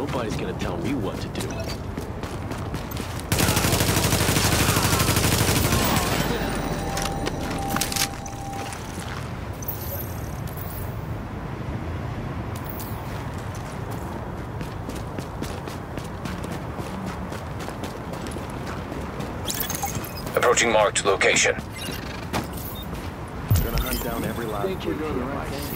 Nobody's gonna tell me what to do. Approaching marked location. Gonna hunt down every last JTF I see.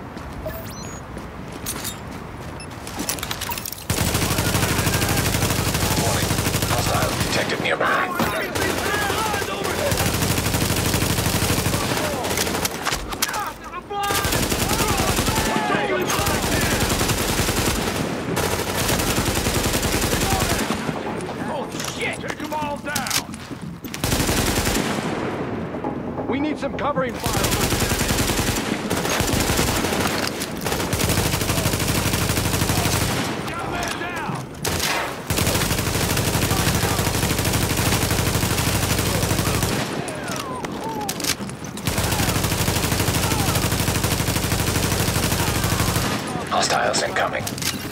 Warning. Hostile detected nearby. We need some covering fire. Hostiles incoming.